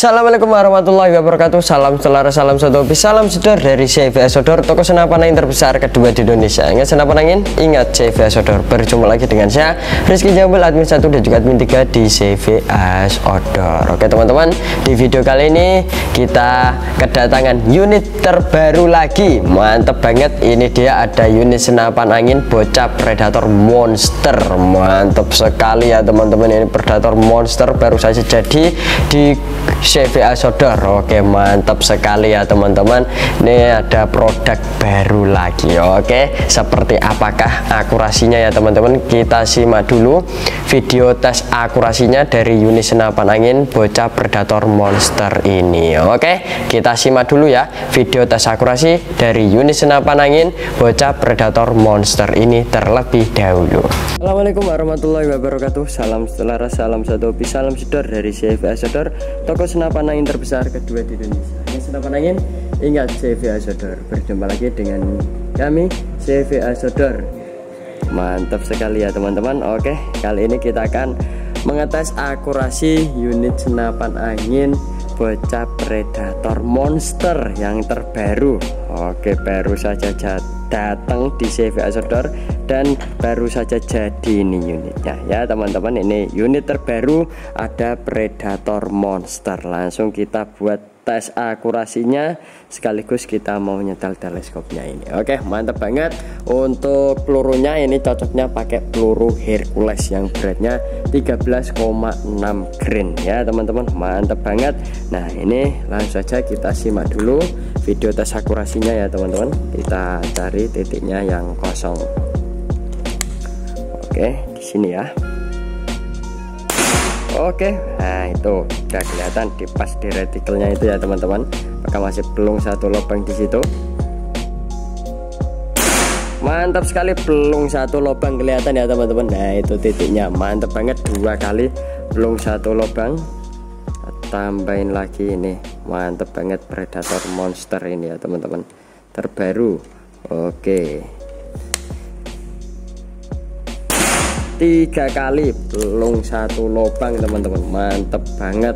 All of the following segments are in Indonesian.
Assalamualaikum warahmatullahi wabarakatuh. Salam selera, salam satu hobi, salam sedor dari CVS Outdoor, toko senapan angin terbesar kedua di Indonesia. Ingat senapan angin, ingat CVS Outdoor. Berjumpa lagi dengan saya Rizky Jambul, admin 1 dan juga admin 3 di CVS Outdoor. Oke teman-teman, di video kali ini kita kedatangan unit terbaru lagi. Mantep banget, ini dia ada unit senapan angin bocah Predator Monster. Mantap sekali ya teman-teman, ini Predator Monster baru saja jadi di CVS Outdoor. Oke, mantap sekali ya teman-teman. Ini ada produk baru lagi. Oke, seperti apakah akurasinya ya teman-teman? Kita simak dulu video tes akurasinya dari unit senapan angin bocah Predator Monster ini. Oke, kita simak dulu ya video tes akurasi dari unit senapan angin bocah Predator Monster ini terlebih dahulu. Assalamualaikum warahmatullahi wabarakatuh. Salam selera, salam satu hobi, salam sedor dari CVS Outdoor, toko senapan angin terbesar kedua di Indonesia. Ini senapan angin, ingat CVS Outdoor. Berjumpa lagi dengan kami CVS Outdoor. Mantap sekali ya teman-teman. Oke, kali ini kita akan mengetes akurasi unit senapan angin bocah Predator Monster yang terbaru. Oke, baru saja datang di CVS Outdoor dan baru saja jadi ini unitnya ya teman-teman. Ini unit terbaru, ada Predator Monster. Langsung kita buat tes akurasinya sekaligus kita mau nyetel teleskopnya ini. Oke, mantap banget. Untuk pelurunya ini cocoknya pakai peluru Hercules yang beratnya 13,6 grain ya teman-teman. Mantap banget. Nah, ini langsung saja kita simak dulu video tes akurasinya ya teman-teman. Kita cari titiknya yang kosong. Oke, di sini ya. Oke, nah itu udah kelihatan di pas di retikelnya itu ya teman-teman. Maka masih belum satu lubang di situ. Mantap sekali, belum satu lubang kelihatan ya teman-teman. Nah itu titiknya, mantap banget, 2 kali belum satu lubang. Tambahin lagi ini, mantap banget Predator Monster ini ya teman-teman, terbaru. Oke, 3 kali belum satu lubang teman-teman, mantep banget.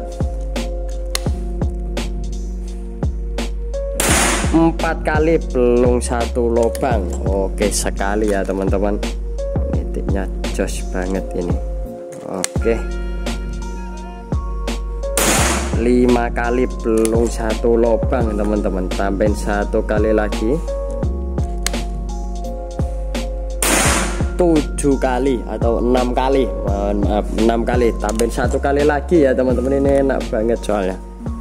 4 kali belum satu lubang. Oke sekali ya teman-teman, titiknya jos banget ini. Oke, 5 kali belum satu lubang teman-teman, tambahin 1 kali lagi. 7 kali atau 6 kali, mohon maaf, 6 kali, tambahin 1 kali lagi ya teman-teman. Ini enak banget soalnya.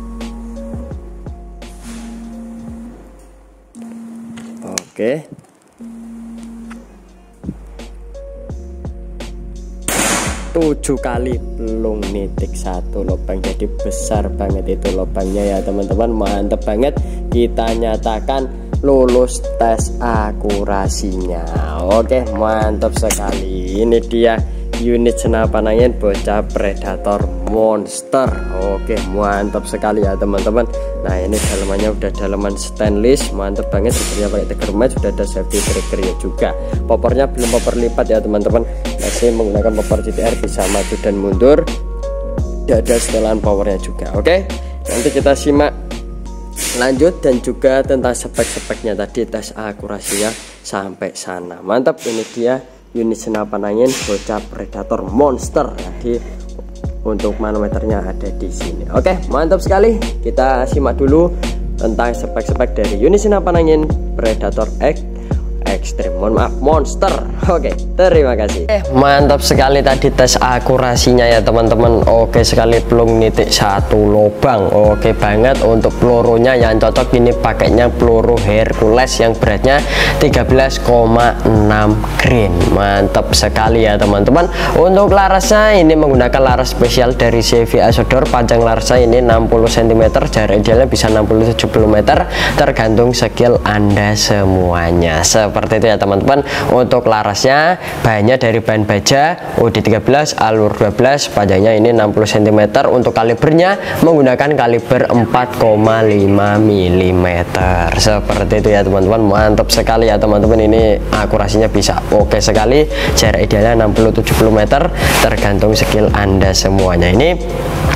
Oke, 7 kali belum nitik satu lubang, jadi besar banget itu lubangnya ya teman-teman. Mantap banget, kita nyatakan lulus tes akurasinya. Oke, mantap sekali. Ini dia unit senapan angin bocah Predator Monster. Oke, mantap sekali ya teman-teman. Nah ini dalamannya udah dalaman stainless, mantap banget. Sebenarnya pakai trigger match, sudah ada safety triggernya juga. Popornya belum popor lipat ya teman-teman, masih menggunakan popor GTR, bisa maju dan mundur. Tidak ada setelan powernya juga. Oke, nanti kita simak lanjut dan juga tentang spek-speknya tadi, tes akurasinya sampai sana. Mantap, ini dia unit senapan angin bocah Predator Monster. Jadi untuk manometernya ada di sini. Oke, mantap sekali. Kita simak dulu tentang spek-spek dari unit senapan angin Predator Extreme, mohon maaf, Monster. Oke, terima kasih. Mantap sekali tadi tes akurasinya ya teman-teman. Oke sekali, belum nitik satu lubang. Oke banget. Untuk pelurunya yang cocok ini pakainya peluru Hercules yang beratnya 13,6 grain. Mantap sekali ya teman-teman. Untuk larasnya ini menggunakan laras spesial dari CVS Outdoor. Panjang larasnya ini 60 cm, jarak idealnya bisa 60-70 meter, tergantung skill Anda semuanya. Seperti itu ya teman-teman. Untuk larasnya bahannya dari bahan baja OD13 alur 12, panjangnya ini 60 cm. Untuk kalibernya menggunakan kaliber 4,5 mm. Seperti itu ya teman-teman. Mantap sekali ya teman-teman. Ini akurasinya bisa oke sekali, jarak idealnya 60-70 meter, tergantung skill Anda semuanya. Ini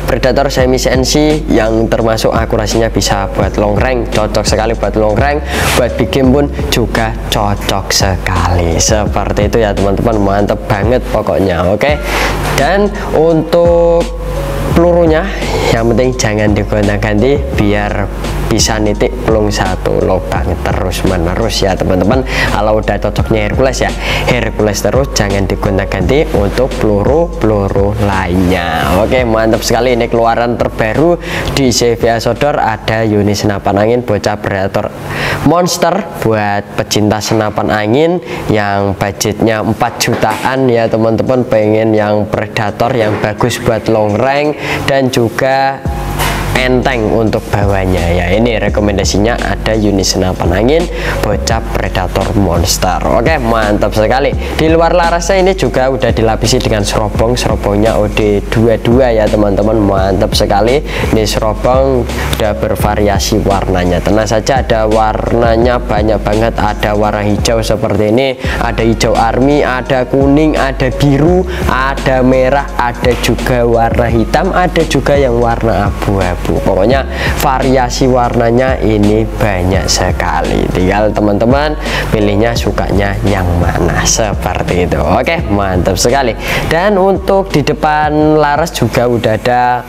Predator semi CNC yang termasuk akurasinya bisa buat long range, cocok sekali buat long range, buat big game pun juga cocok sekali. Seperti itu ya teman-teman, mantep banget pokoknya. Oke, dan untuk pelurunya yang penting jangan digonta-ganti biar bisa nitik pelung satu lubang terus menerus ya teman-teman. Kalau udah cocoknya Hercules ya Hercules terus, jangan digonta-ganti untuk peluru lainnya. Oke, mantap sekali. Ini keluaran terbaru di CV Asodor, ada unit senapan angin bocah Predator monster buat pecinta senapan angin yang budgetnya 4 jutaan ya teman-teman, pengen yang Predator yang bagus buat long range dan juga enteng untuk bawanya ya. Ini rekomendasinya ada unit senapan angin bocah Predator monster. Oke, mantap sekali. Di luar larasnya ini juga udah dilapisi dengan serobongnya OD22 ya teman-teman, mantap sekali. Ini serobong udah bervariasi warnanya, tenang saja ada warnanya banyak banget, ada warna hijau seperti ini, ada hijau army, ada kuning, ada biru, ada merah, ada juga warna hitam, ada juga yang warna abu-abu. Pokoknya variasi warnanya ini banyak sekali, tinggal teman-teman pilihnya sukanya yang mana, seperti itu. Oke, mantap sekali. Dan untuk di depan laras juga udah ada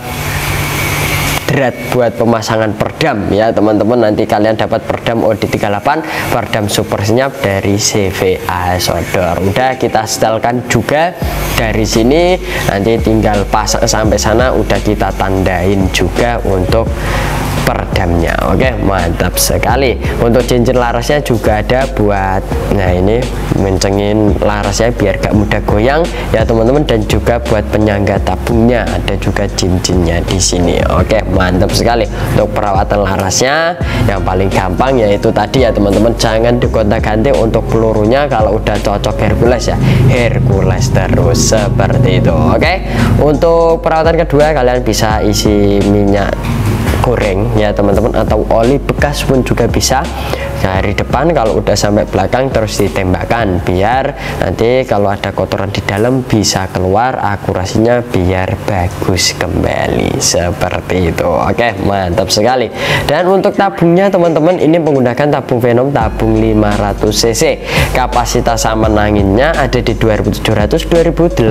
drat buat pemasangan perdam ya teman-teman. Nanti kalian dapat perdam OD38, perdam super senyap dari CV Asodor. Udah kita setelkan juga dari sini, nanti tinggal pasang sampai sana udah kita tandain juga untuk perdamnya. Oke, mantap sekali. Untuk cincin larasnya juga ada buat, nah ini mencengin larasnya biar gak mudah goyang ya teman-teman, dan juga buat penyangga tabungnya ada juga cincinnya di sini. Oke, mantap sekali. Untuk perawatan larasnya yang paling gampang yaitu tadi ya teman-teman, jangan digonta-ganti untuk pelurunya. Kalau udah cocok Hercules ya Hercules terus, seperti itu. Oke, untuk perawatan kedua kalian bisa isi minyak goreng ya teman-teman, atau oli bekas pun juga bisa. Dari depan kalau udah sampai belakang terus ditembakkan biar nanti kalau ada kotoran di dalam bisa keluar, akurasinya biar bagus kembali, seperti itu. Oke, mantap sekali. Dan untuk tabungnya teman-teman, ini menggunakan tabung Venom tabung 500 cc, kapasitas aman anginnya ada di 2700-2800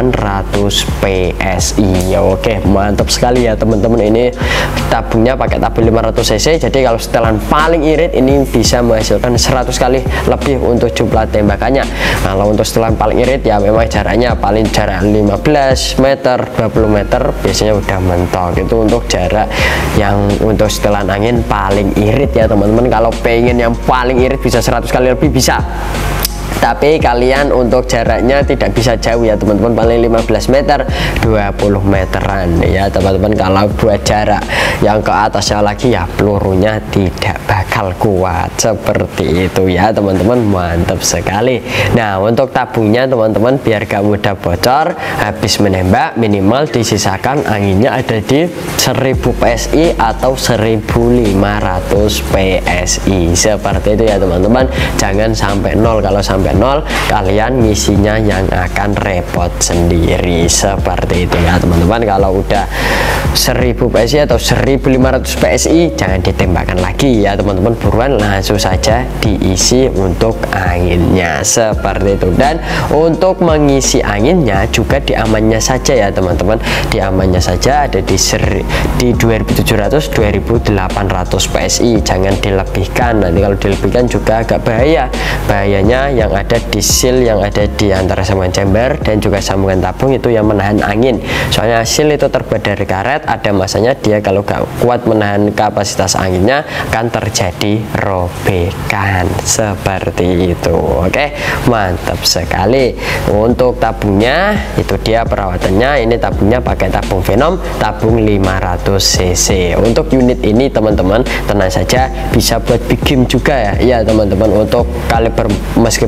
PSI. Oke, mantap sekali ya teman-teman. Ini tabungnya pakai tabung 500 cc, jadi kalau setelan paling irit ini bisa menghasilkan 100 kali lebih untuk jumlah tembakannya. Kalau untuk setelan paling irit ya memang jaraknya paling jarak 15 meter 20 meter biasanya udah mentok. Itu untuk jarak yang untuk setelan angin paling irit ya teman-teman. Kalau pengen yang paling irit bisa 100 kali lebih bisa, tapi kalian untuk jaraknya tidak bisa jauh ya teman-teman, paling 15 meter 20 meteran ya teman-teman. Kalau buat jarak yang ke atasnya lagi ya pelurunya tidak bakal kuat, seperti itu ya teman-teman. Mantap sekali. Nah, untuk tabungnya teman-teman biar gak mudah bocor, habis menembak minimal disisakan anginnya ada di 1000 PSI atau 1500 PSI, seperti itu ya teman-teman. Jangan sampai nol, kalau sampai nol kalian ngisinya yang akan repot sendiri, seperti itu ya teman-teman. Kalau udah 1000 PSI atau 1500 PSI jangan ditembakkan lagi ya teman-teman, buruan langsung saja diisi untuk anginnya, seperti itu. Dan untuk mengisi anginnya juga diamannya saja ya teman-teman, diamannya saja ada di 2700-2800 PSI, jangan dilebihkan. Nanti kalau dilebihkan juga agak bahaya. Bahayanya yang ada di seal yang ada di antara sambungan chamber dan juga sambungan tabung itu yang menahan angin. Soalnya seal itu terbuat dari karet, ada masanya dia kalau gak kuat menahan kapasitas anginnya akan terjadi robekan, seperti itu. Oke, mantap sekali. Untuk tabungnya itu dia perawatannya, ini tabungnya pakai tabung Venom tabung 500 cc. Untuk unit ini teman-teman tenang saja bisa buat big game juga ya teman-teman. Untuk kaliber meskipun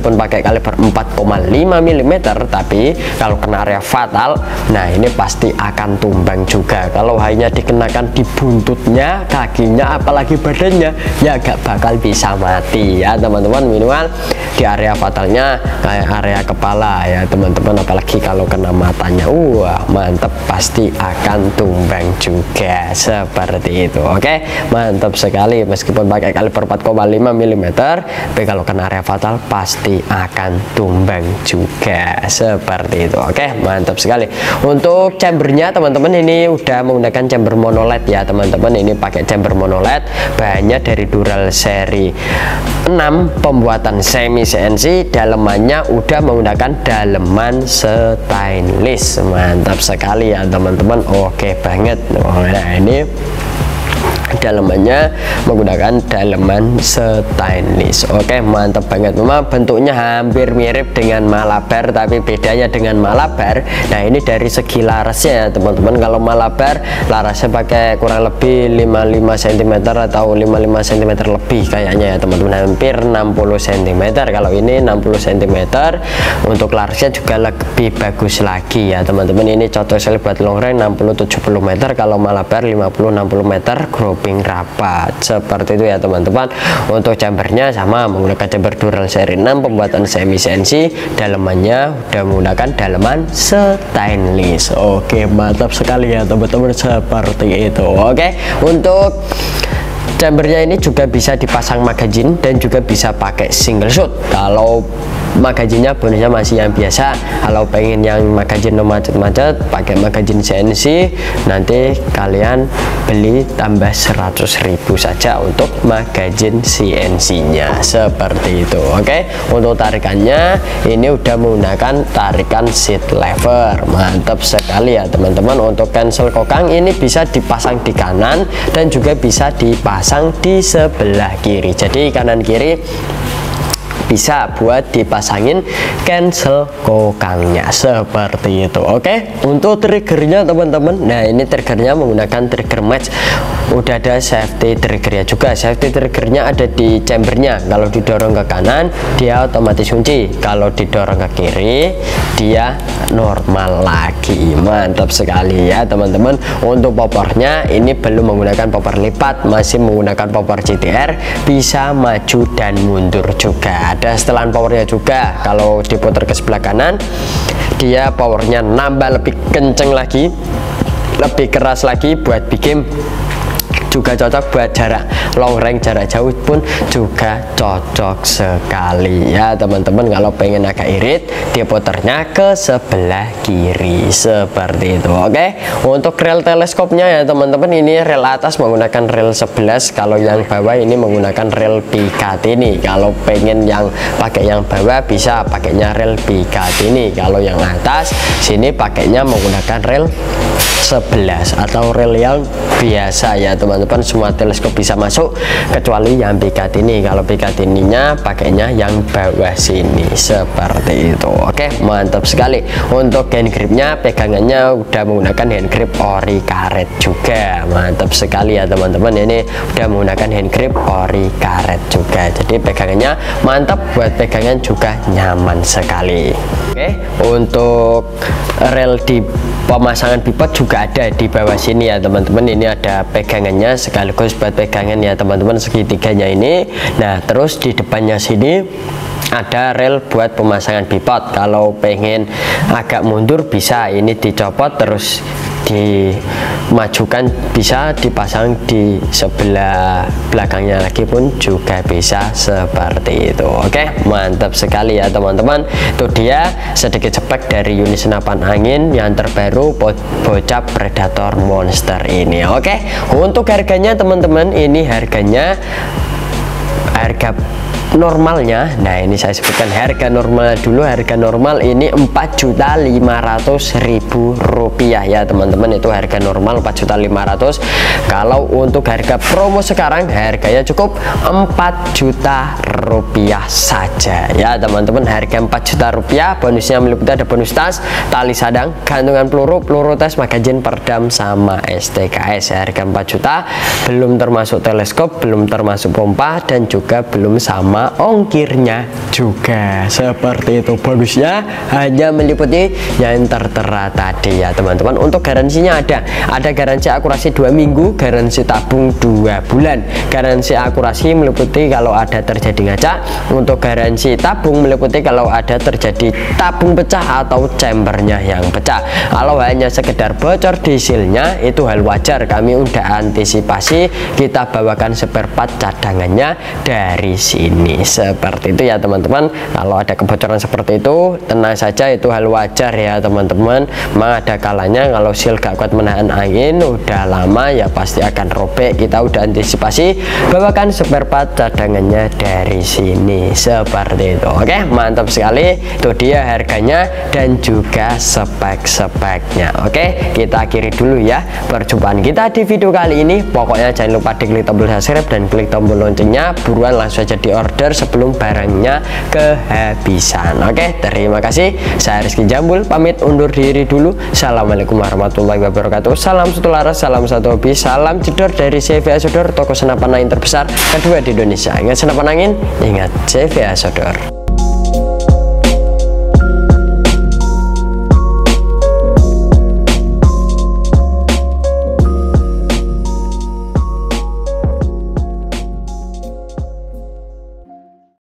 meskipun pakai kaliber 4,5 mm, tapi kalau kena area fatal, nah ini pasti akan tumbang juga. Kalau hanya dikenakan di buntutnya, kakinya, apalagi badannya, ya gak bakal bisa mati ya teman-teman. Minimal di area fatalnya kayak area kepala ya teman-teman, apalagi kalau kena matanya, wah mantep, pasti akan tumbang juga seperti itu. Oke, mantap sekali. Meskipun pakai kaliber 4,5 mm, tapi kalau kena area fatal pasti akan tumbang juga seperti itu. Oke, mantap sekali. Untuk chambernya teman-teman, ini udah menggunakan chamber monoled ya teman-teman. Ini pakai chamber monoled, bahannya dari Dural seri 6, pembuatan semi CNC, dalemannya udah menggunakan daleman stainless. Mantap sekali ya teman-teman. Oke banget. Nah ini dalemannya menggunakan daleman stainless. Oke, mantap banget. Memang bentuknya hampir mirip dengan Malabar, tapi bedanya dengan Malabar, nah ini dari segi larasnya ya teman-teman. Kalau Malabar larasnya pakai kurang lebih 55 cm atau 55 cm lebih kayaknya ya teman-teman, hampir 60 cm. Kalau ini 60 cm. Untuk larasnya juga lebih bagus lagi ya teman-teman. Ini cocok sekali buat long range 60-70 meter. Kalau Malabar 50-60 meter grouping rapat seperti itu ya teman-teman. Untuk chambernya sama, menggunakan chamber Dural seri 6, pembuatan semi CNC, dalemannya udah menggunakan daleman stainless. Oke, mantap sekali ya teman-teman, seperti itu. Oke, untuk chambernya ini juga bisa dipasang magazine dan juga bisa pakai single shot. Kalau magazinnya bonusnya masih yang biasa. Kalau pengen yang magazine macet-macet, pakai magazine CNC, nanti kalian beli tambah 100.000 saja untuk magazine CNC nya seperti itu. Oke, untuk tarikannya ini udah menggunakan tarikan seat lever. Mantap sekali ya teman-teman. Untuk cancel kokang ini bisa dipasang di kanan dan juga bisa dipasang di sebelah kiri. Jadi kanan kiri bisa buat dipasangin cancel kokangnya seperti itu. Oke, untuk triggernya teman-teman, nah ini triggernya menggunakan trigger match, udah ada safety triggernya juga. Safety triggernya ada di chambernya. Kalau didorong ke kanan dia otomatis kunci, kalau didorong ke kiri dia normal lagi. Mantap sekali ya teman-teman. Untuk popornya ini belum menggunakan popor lipat, masih menggunakan popor GTR, bisa maju dan mundur juga. Ada setelan powernya juga. Kalau diputar ke sebelah kanan dia powernya nambah lebih kenceng lagi, lebih keras lagi, buat bikin juga cocok buat jarak long range, jarak jauh pun juga cocok sekali ya teman-teman. Kalau pengen agak irit, diputarnya ke sebelah kiri seperti itu. Oke, untuk rel teleskopnya ya teman-teman, ini rel atas menggunakan rel 11, kalau yang bawah ini menggunakan rel Picatinny. Kalau pengen yang pakai yang bawah bisa pakainya rel Picatinny, kalau yang atas sini pakainya menggunakan rel 11 atau rel yang biasa ya teman-teman. Semua teleskop bisa masuk kecuali yang Picatinny. Kalau Picatinny-nya pakainya yang bawah sini seperti itu. Oke, mantap sekali. Untuk hand gripnya, pegangannya udah menggunakan hand grip ori karet juga. Mantap sekali ya teman-teman, ini udah menggunakan hand grip ori karet juga, jadi pegangannya mantap, buat pegangan juga nyaman sekali. Oke, untuk rel di pemasangan pivot juga ada di bawah sini ya teman-teman. Ini ada pegangannya sekaligus buat pegangan ya teman-teman, segitiganya ini. Nah, terus di depannya sini ada rel buat pemasangan pivot. Kalau pengen agak mundur bisa ini dicopot terus dimajukan, bisa dipasang di sebelah belakangnya lagi pun juga bisa seperti itu. Oke, mantap sekali ya teman-teman. Itu dia sedikit spek dari unit senapan angin yang terbaru bocap Predator Monster ini. Oke, untuk harganya teman-teman, ini harga normalnya, nah ini saya sebutkan harga normal dulu. Harga normal ini 4.500.000 rupiah ya teman-teman. Itu harga normal 4.500.000. Kalau untuk harga promo sekarang harganya cukup 4 juta rupiah saja ya teman-teman. Harga 4 juta rupiah, bonusnya meliputi ada bonus tas, tali sadang, gantungan peluru, peluru tes, magazin, perdam, sama STKS. Harga 4 juta belum termasuk teleskop, belum termasuk pompa, dan juga belum sama sama ongkirnya juga. Seperti itu, bagusnya hanya meliputi yang tertera tadi ya teman-teman. Untuk garansinya ada garansi akurasi 2 minggu, garansi tabung 2 bulan. Garansi akurasi meliputi kalau ada terjadi ngacak. Untuk garansi tabung meliputi kalau ada terjadi tabung pecah atau chambernya yang pecah. Kalau hanya sekedar bocor dieselnya itu hal wajar, kami udah antisipasi, kita bawakan spare part cadangannya dari sini. Seperti itu ya teman-teman. Kalau ada kebocoran seperti itu tenang saja, itu hal wajar ya teman-teman. Memang ada kalanya kalau seal gak kuat menahan angin udah lama ya pasti akan robek, kita udah antisipasi, bawakan spare part cadangannya dari sini. Seperti itu. Oke, mantap sekali. Itu dia harganya dan juga spek-speknya. Oke, kita akhiri dulu ya perjumpaan kita di video kali ini. Pokoknya jangan lupa diklik tombol subscribe dan klik tombol loncengnya, buruan langsung aja di order sebelum barangnya kehabisan. Oke, terima kasih. Saya Rizky Jambul pamit undur diri dulu. Assalamualaikum warahmatullahi wabarakatuh. Salam satu laras, salam satu hobi, salam jedor dari CV Sodor, toko senapan angin terbesar kedua di Indonesia. Ingat senapan angin, ingat CV Sodor.